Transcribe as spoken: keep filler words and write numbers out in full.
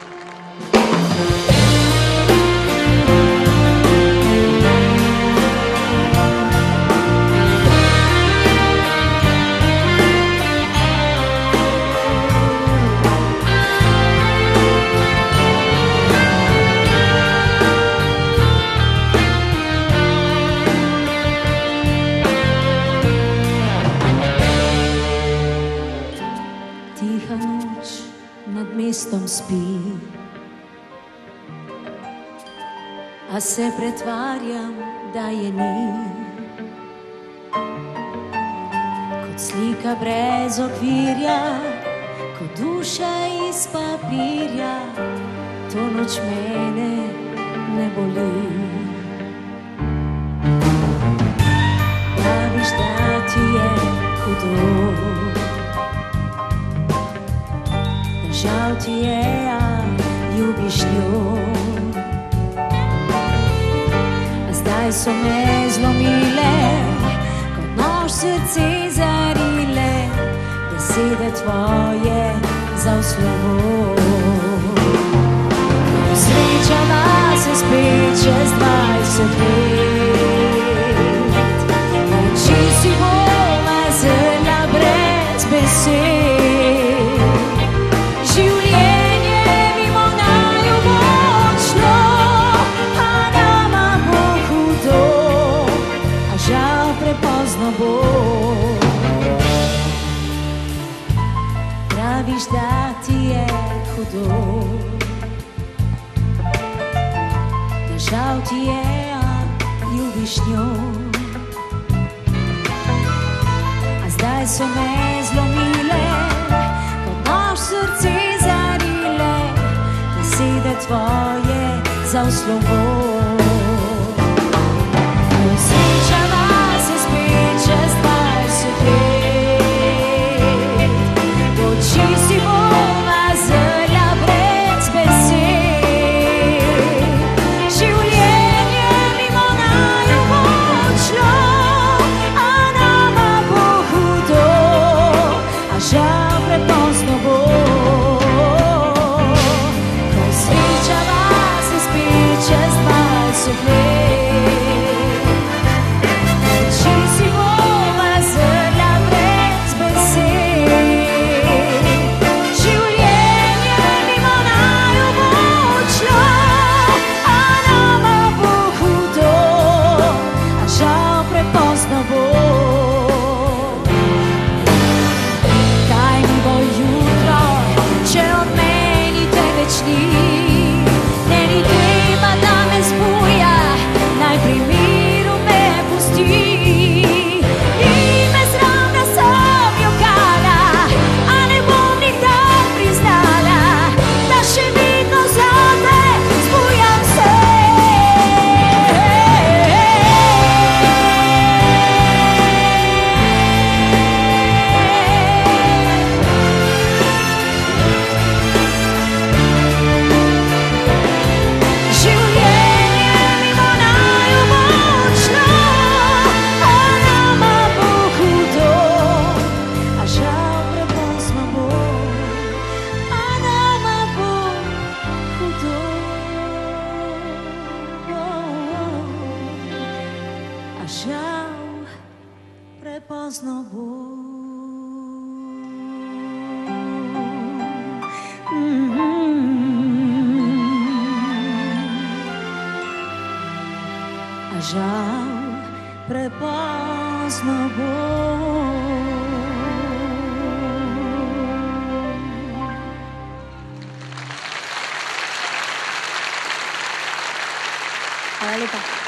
Tiha noč nad mestom spi, a se pretvarjam, da je ni. Kot slika brez okvirja, kot duša iz papirja, to noč mene ne boli. Praviš, da ti je hudo, žal ti je, a ljubiš njo. Zdaj so me zlomile, kot nož srce zarile, besede tvoje za v slovo. Srečava se spet čez dvajset let, oči si bova zrla brez besed. Praviš, da ti je hudo, da žal ti je, a ljubiš njo. A zdaj so me zlomile, kot nož srce zarile, besede tvoje za v slovo. Srečava se spet čez dvajset let, oči si bova zrla brez besed. Življenje mimo naju bo odšlo, a nama bo hudo, a žal prepozno bo. Ko srečava se spet čez dvajset let, žal prepozno bo. A žal prepozno bo. Hvala lepa.